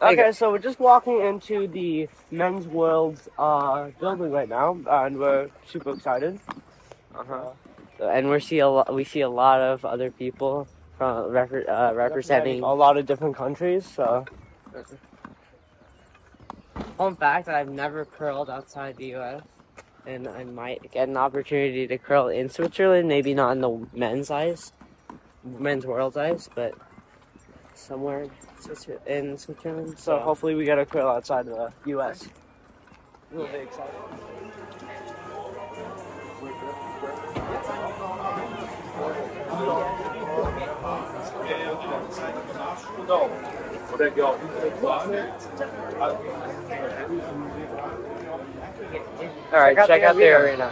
Okay, so we're just walking into the Men's World's building right now, and we're super excited. And we see a lot of other people from representing a lot of different countries. So, fun fact: I've never curled outside the U.S. and I might get an opportunity to curl in Switzerland. Maybe not in the men's world's ice, but somewhere in Switzerland. So hopefully we get a curl outside of the U.S. We'll be excited. All right, check out the arena.